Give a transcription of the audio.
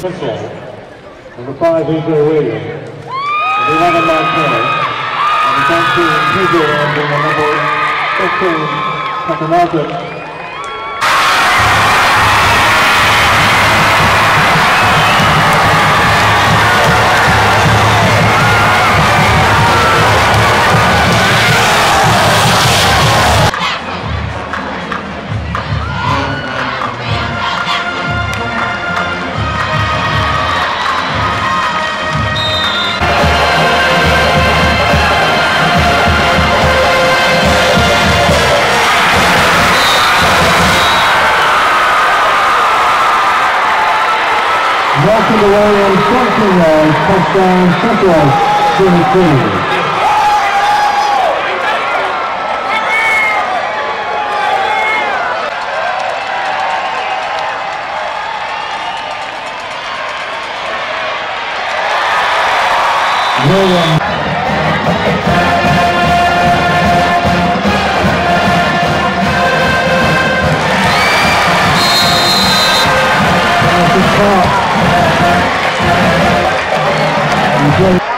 Central, number 5, AJ Williams, number 11, Mark Kelly, number 19, PJ Andrew, and number 15, Tucker Malcolm. Welcome to Williams, 14 yards, touchdown, Central, 23. Williams. That's a call.